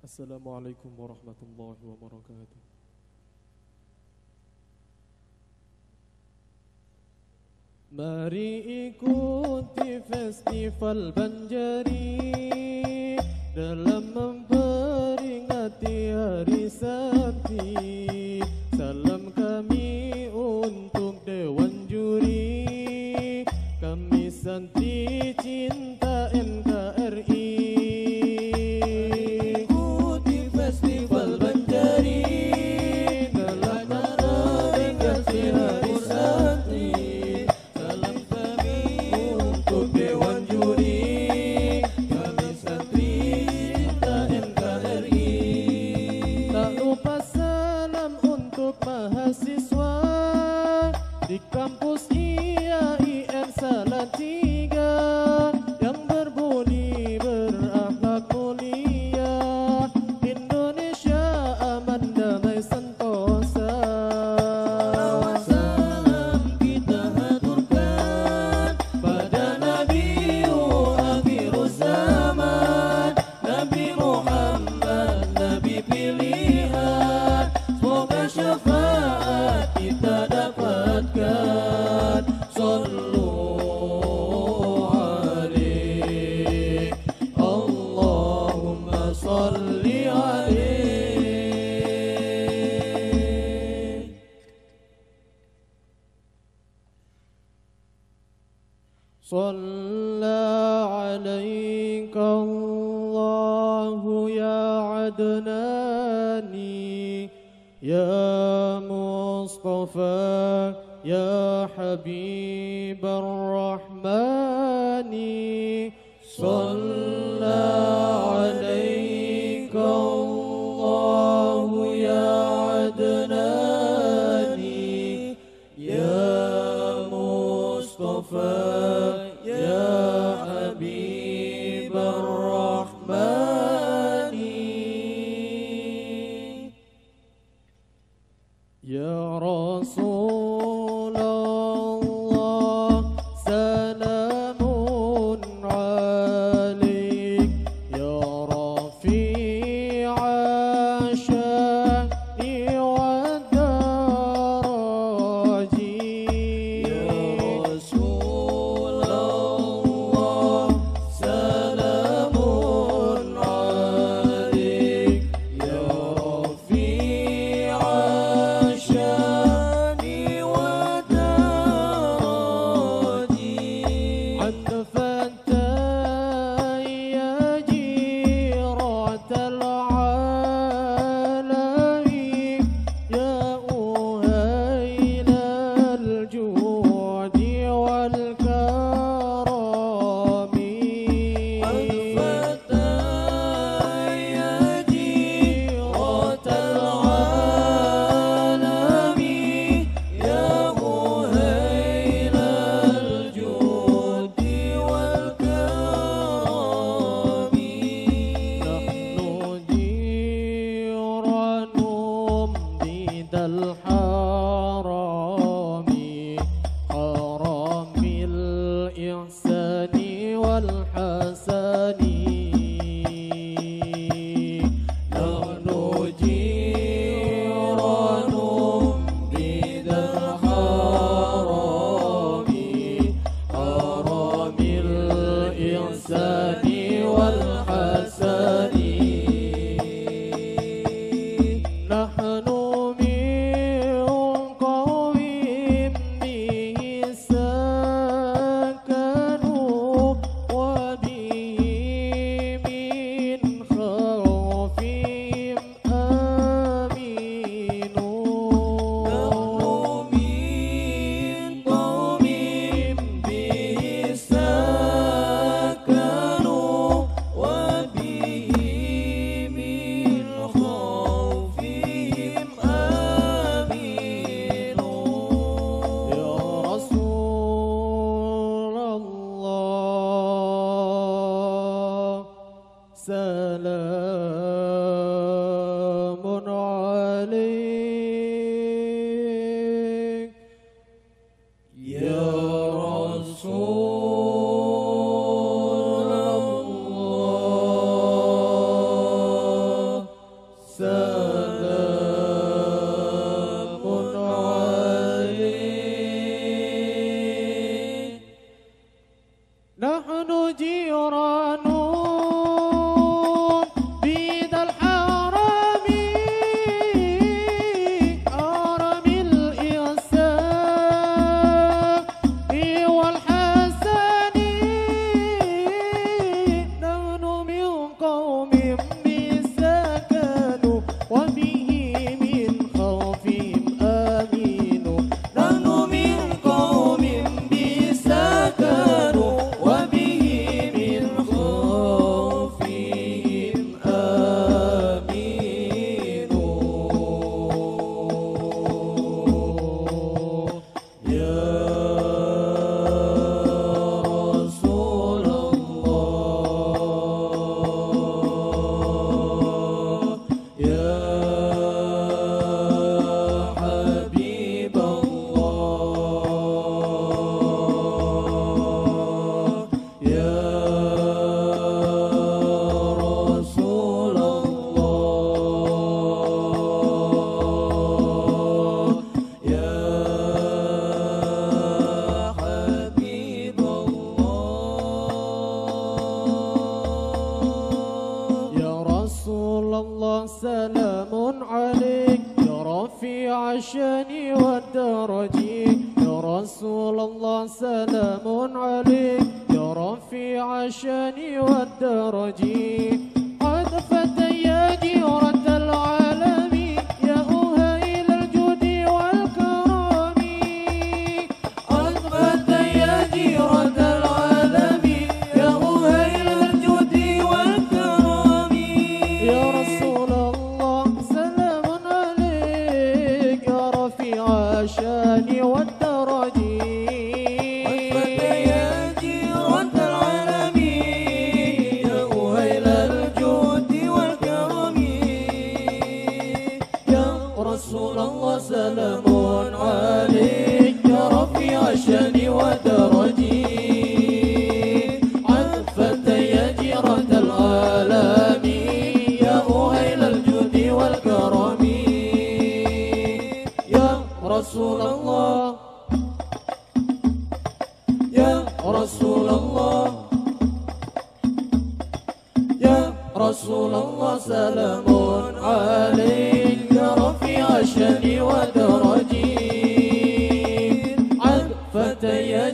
Assalamualaikum warahmatullahi wabarakatuh. Mari ikuti festival Banjari dalam memperingati Hari Sakti. Salam kami untuk Dewan Juri, kami santri cinta NKRI. Mahasiswa di kampus IAIN Salatiga yang berbudi berakhlak mulia, Indonesia aman damai sentosa. Salam kita haturkan pada Nabi akhiruz zaman, Nabi Muhammad, Nabi pilihan. Semoga syafaat kita dapatkan. Sallu alaihi, Allahumma salli alaihi. Salla alaika Allahu ya Adnani, ya Mustafa, ya Habib ar-Rahmani. Salla alaika Allahu ya Adnani, ya Mustafa, ya Habib ar-Rahmani. Ya Rasulullah, salamun alaik, ya Rafi'a sya'ni wa daraji. Ya Rasulullah, salamun alaik, ya Rafi'a Salamun alaik, ya Rasulullah. قوم بسكنوا وبه من خوفهم آمنوا نحن من قوم بسكنوا وبه من خوفهم آمنوا يا رسول الله يا حبيب الله يا رسول الله يا حبيب الله يا رسول الله سلام عليك يا رفيع الشان والدرج يا رسول الله سلام عليك يا رفيع الشان والدرج قد فتيا جيرة العالم يا أهيل الجود والكرم قد فتيا جيرة العالم يا أهيل الجود والكرم يا رسول الله سلام عليك يا رفيع الشان والدرج فتيا جيرة العالم يا أهيل الجود والكرم يا رسول الله سلام عليك يا رفيع الشان والدرج فتيا جيرة العالم يا أهيل الجود والكرم يا رسول الله يا رسول الله يا رسول الله سلام عليك يا رفيع الشان والدرج فتيا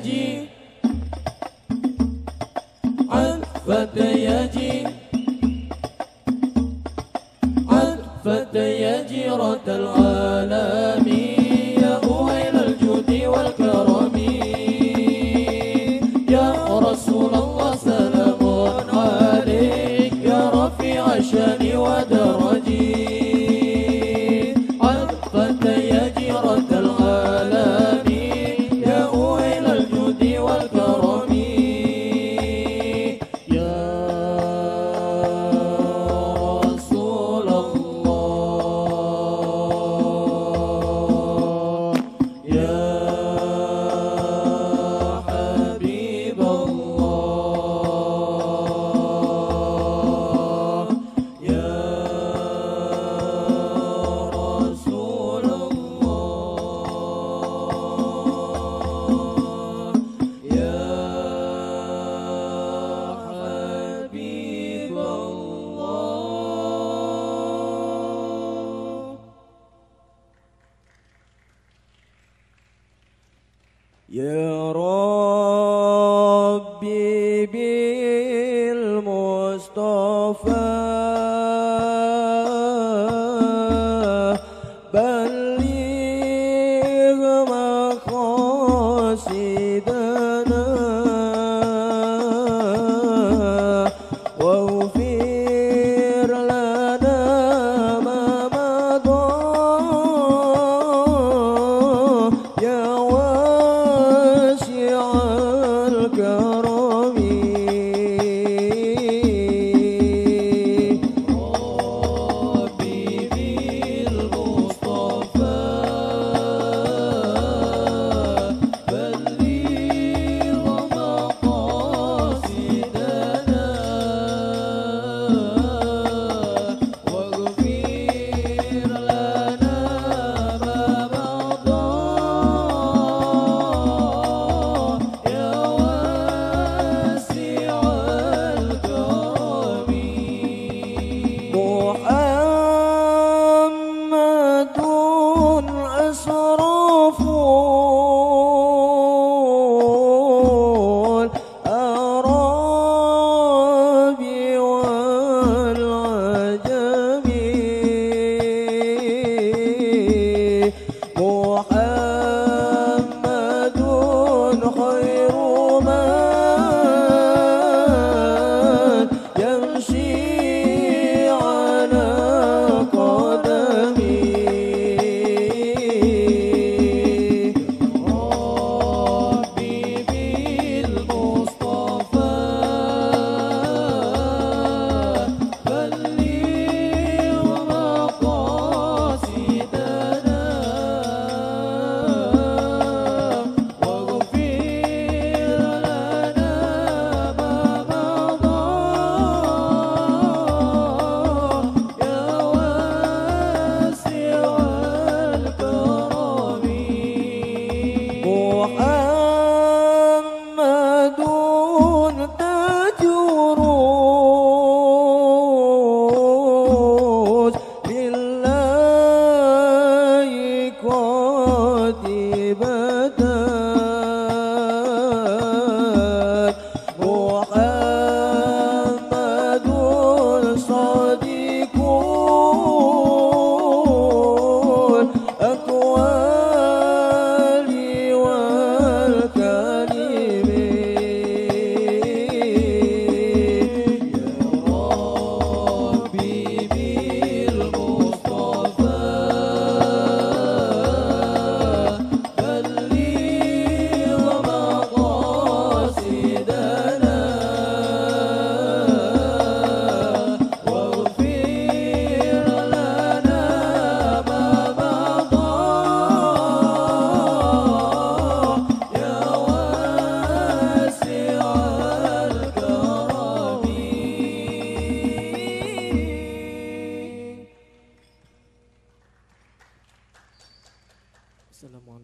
فتيا جيرة العالم يا أهيل الجود والكرم يا رسول الله سلام عليك يا رفيع الشان ودرج فتيا جيرة العالم يا أهيل الجود والكرم يا رسول الله يا حبيب الله يا رسول الله يا حبيب الله يا ربي بالمصطفى بلغ مقاصدنا واغفر لنا ما مضى يا واسع الكرم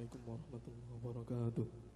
Assalamualaikum warahmatullahi wabarakatuh.